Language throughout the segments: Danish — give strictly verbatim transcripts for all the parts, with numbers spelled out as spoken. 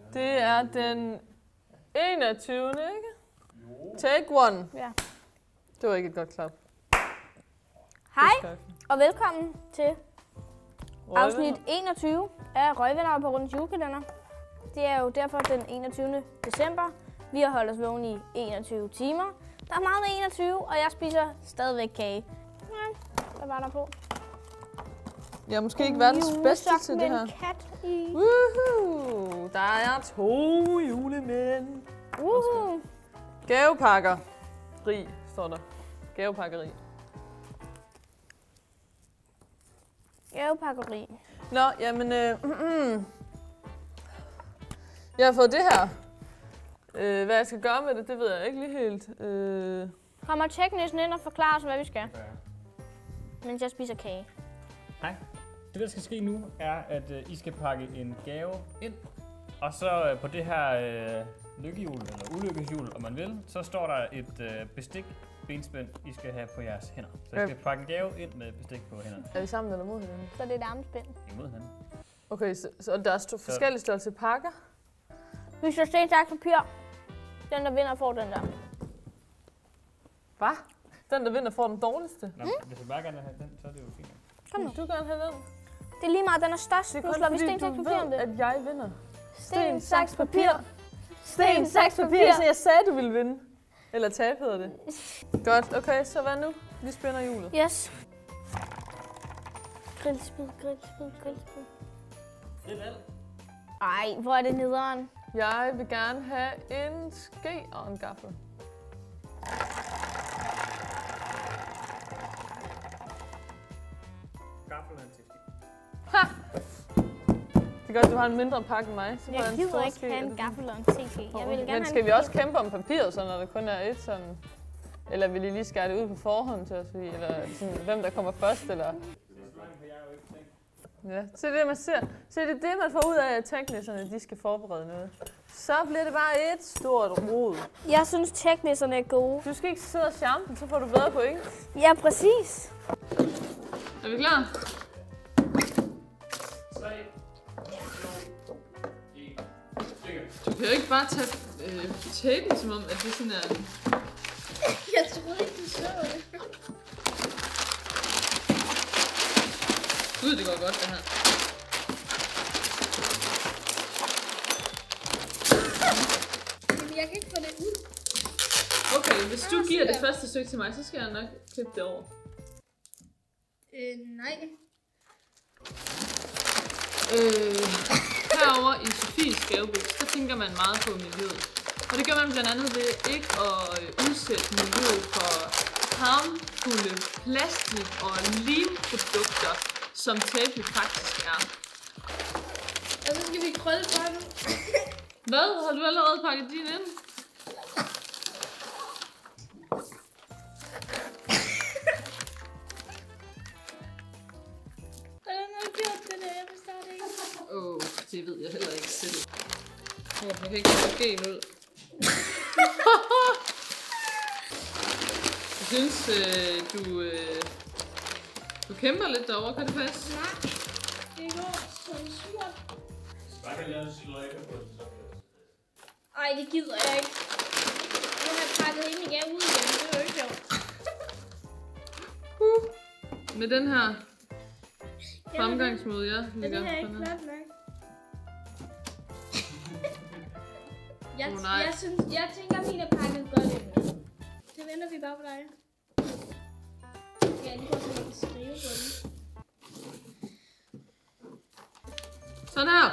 Det er den enogtyvende ikke? Jo. Take one. Ja. Det var ikke et godt klap. Hej, og velkommen til afsnit enogtyve af Røgvenner på Rundens julekalender. Det er jo derfor den enogtyvende december. Vi har holdt os vågen i enogtyve timer. Der er meget med enogtyve, og jeg spiser stadigvæk kage. Hvad var der på? Jeg er måske ikke verdens bedste til det her. Kat i. Woohoo! Der er to julemænd. Woohoo! Gavepakker. Rig, står der. Gavepakkeri. Gavepakkeri. Nå, jamen... Øh, mm, jeg har fået det her. Øh, hvad jeg skal gøre med det, det ved jeg ikke lige helt. Øh... Kommer teknikken ind og forklarer os, hvad vi skal. Ja. Mens jeg spiser kage. Hej. Det, der skal ske nu, er, at uh, I skal pakke en gave ind. Og så uh, på det her uh, lykkehjul, eller ulykkeshjul, om man vil, så står der et uh, bestik, benspænd, I skal have på jeres hænder. Så I skal pakke en gave ind med bestik på hænderne. Er vi sammen eller mod hinanden? Så det er et armspænd. Imod hinanden. Okay, så, så der er st- forskellige størrelser pakker? Vi skal sten, saks, papir. Den, der vinder, får den der. Hvad? Den, der vinder, får den dårligste? Nå, mm. Hvis du bare gerne vil have den, så er det jo fint. Kom nu. Du gerne have den? Det er lige meget, den er størst. Det er nu kun slår vi fordi, sten, saks, du papir om ved, det. at jeg vinder. Sten, saks, papir. Sten, saks, papir. Så jeg sagde, du ville vinde. Eller tabe hedder det. Godt, okay, så hvad nu? Vi spænder hjulet. Yes. Grillspyd, grillspyd, grillspyd. Det er alt. Ej, hvor er det nederen. Jeg vil gerne have en ske og en gaffel. Gaffel er en tekstil. Ha! Det er godt, du har en mindre pakke end mig. Så Jeg gider ikke have en gaffel og en teskæ. Jeg vil gerne Men skal vi også kæmpe om papiret, så når der kun er et sådan... Eller vil I lige skære det ud på forhånd til os? Eller sådan, hvem der kommer først, eller... Ja, så det man ser. Så det er det, man får ud af, at teknikerne, de skal forberede noget. Så bliver det bare et stort rod. Jeg synes, teknikerne er gode. Du skal ikke sidde og charme den, så får du bedre point. Ja, præcis. Er vi klar? Du kan jo ikke bare tage øh, tapen, som om, at det sådan er... Jeg troede ikke, du så det. Gud, det går godt, det her. Men jeg kan ikke få det ud. Okay, hvis du giver det første stykke til mig, så skal jeg nok klippe det over. Øh, nej. Øh, herover i Sofies gaveboks, der tænker man meget på miljøet. Og det gør man blandt andet ved ikke at udsætte miljøet for harmfulde plastik- og limprodukter, som tape faktisk er. Og så skal vi krølle på den. Hvad? Har du allerede pakket din ind? Hvordan har du gjort det der? Jeg forstår det ikke. Åh, oh, det ved jeg heller ikke selv. Åh, oh, jeg kan ikke få gen ud. Jeg synes, øh, du, øh, du kæmper lidt derovre. Kan det passe? Nej, det går som surt. Bare kan lave en silhuette på den, så Ej, det gider jeg ikke. Nu har jeg pakket hende igen ud igen. Det er jo ikke sjovt. Uh, med den her fremgangsmåde, jeg Men ligger det er ikke sådan her. flot nok. Jeg, Åh, nej. jeg, synes, jeg tænker, min er pakket godt ind. Det venter vi bare på dig. Ja, lige prøve at skrive på den. Sådan her.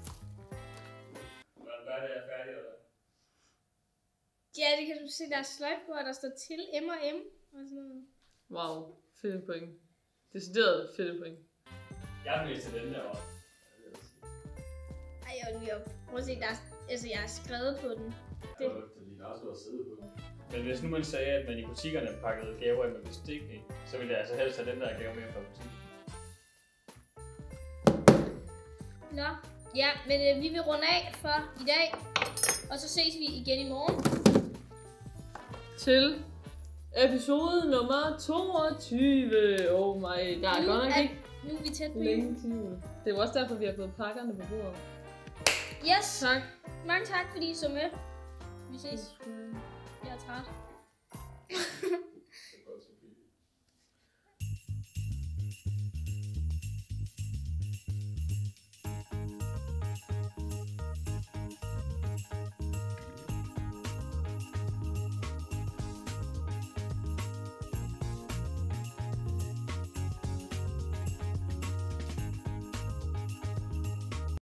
Hvad er det, jeg er færdig, eller? Ja, det kan du se, der er sløjt på, og der står til M og M og sådan noget. Wow, fedt point. Decideret fedt point. Jeg er mest til den der også. Ej, jeg vil lige op. Prøv at se, der er, altså, jeg har skrevet på den. Det. Det er også at sidde på den. Men hvis nu man sagde, at man i butikkerne pakkede gaver med bestik i, så ville jeg altså helst have den der gave med fra butikken. Nå, ja, men øh, vi vil runde af for i dag. Og så ses vi igen i morgen. Til episode nummer toogtyve. Oh my, der er Nu godt nok er- ikke Nu er vi tæt på jul. længe til jul. Det er jo også derfor, vi har fået pakkerne på bordet. Yes! Tak. Mange tak, fordi I så med. Vi ses. Jeg er træt.